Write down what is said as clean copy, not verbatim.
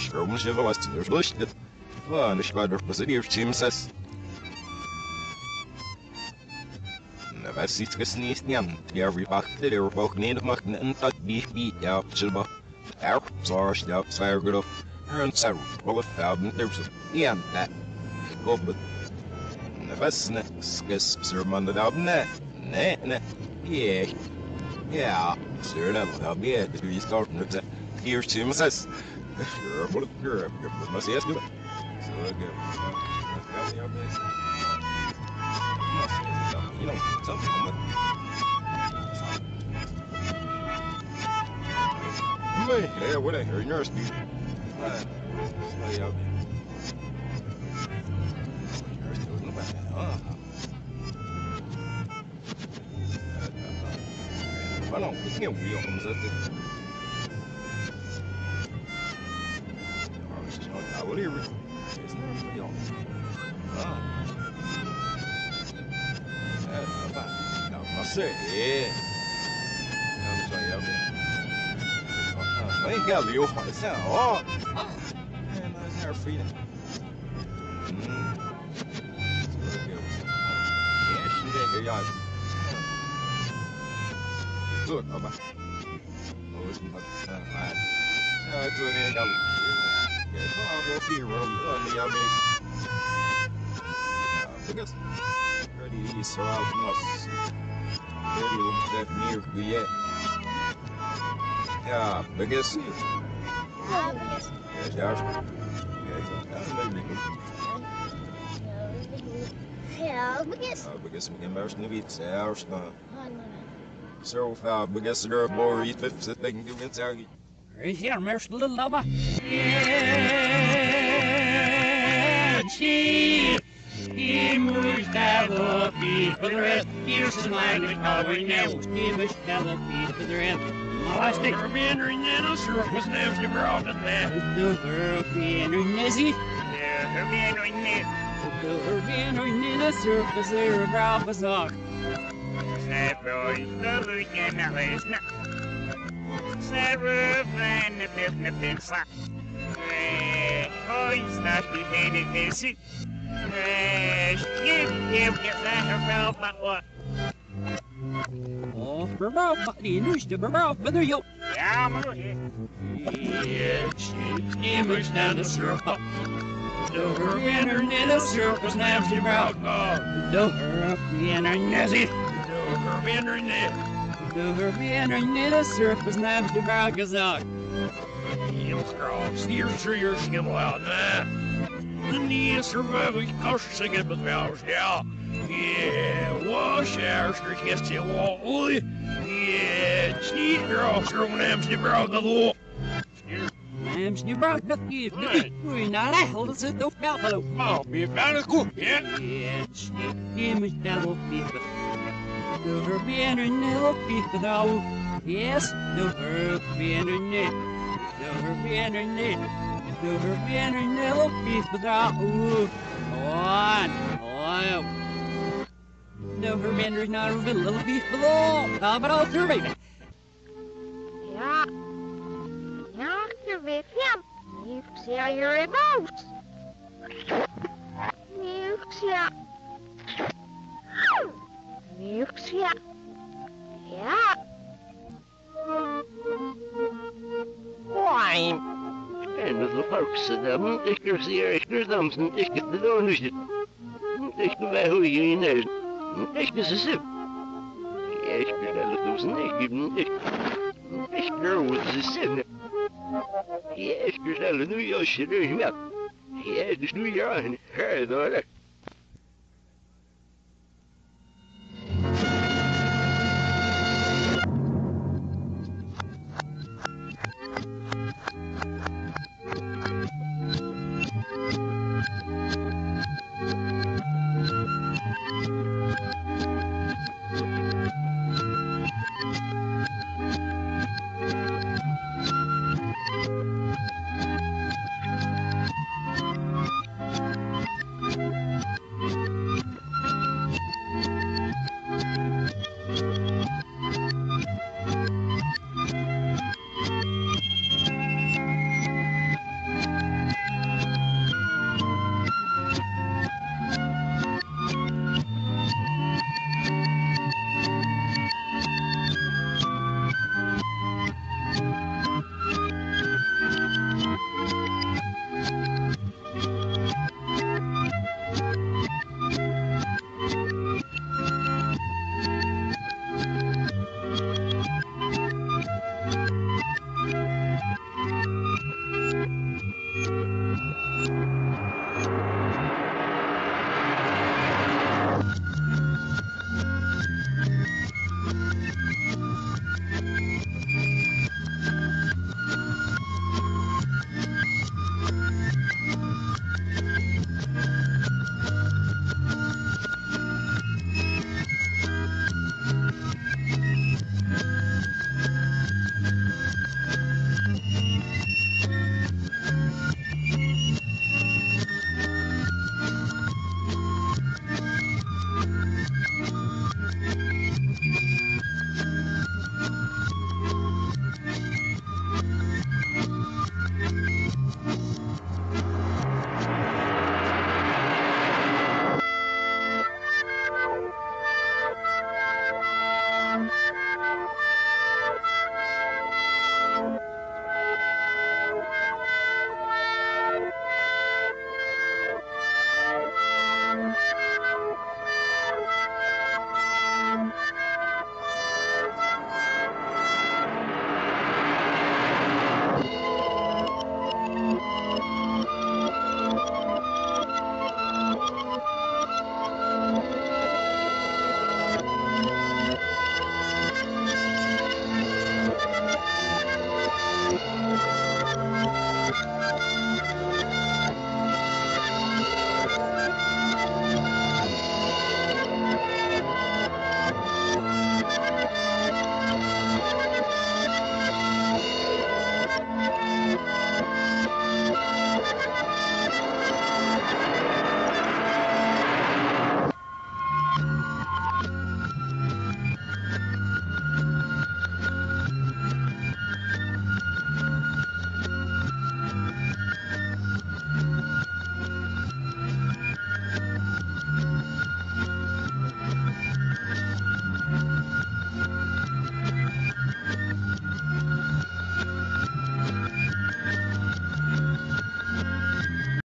Strom was durchleuchtet. War nicht mal durch Besidiers-Teams. Was sieht es nicht an? Ja, wie macht der auch nicht machen und das wie ja, selber. Er sah ich da zwei gut. Und so, alle Farben there's ja, that. Go but. Was ne, skis sermon da ne. Ne. Yeah. Ja, sir, da be du ist dort nicht. Hier Teams. Sure, what you're must yes do. So good. You know, something. Yeah, what I heard, nurse dude. Stay out there. Nurse doing about that. I don't think we almost at the. What are you? It's not real. I say, yeah. I'm sorry, I'm I ain't got Leo on the sound. Oh, man, nice hair freedom. Yeah, she didn't hear y'all. Look, I'm oh, it's not fine. It's an end. Yeah, I'll go see you, y'all because ready, so I must. Ready, that near yet. Ja, because because we can most of it's ours now. So because there are more if they can do it out. Right here, most little lover. He moves devil feet for the rest. Here's the language covering now. He moves devil feet for the rest. I think we're being renewed, sure, was never brought to that. We're being renewed. We're being renewed. We're being renewed, sir, because they're brought us up. Several lovers and a listener. Several friends of the business. Oh, it's not the head of this. Give that about what? Oh, berbaut, die nuiste berbaut, whether you. Ja, maar yeah, she moves down the circle. Do her internet circles now she brought. Do her internet. Do her internet. Do her internet circles now she brought us out. You scroll, steer through your skill out now. The surviving cautious again with ours, yeah. Yeah, wash our skirt, you wall. Yeah, cheat girl, throwing them, she brought the law. She brought the gift. We're not a hold us at the fellow. Oh, be about a cook, yeah. Yeah, she was devil people. Do her being a devil people, though. Yes, do her being a net. Do her being a net. Do her being a devil people, though. On. No, her mandarin not a little beef below. How about all three? Ja. Ja, je weet ja. Ik zie je remote. Ik zie. Ik zie. Ja. Why? En de volkse dan, ik zie er dan, ik de doen is het. Ik weet hoe je in is. Ik is een sip. Ik ben dat dus niet. Ik girl with the sin. Ik ben dat nu je schreeuwt. Ja, dus nu je aan. Hè, daar.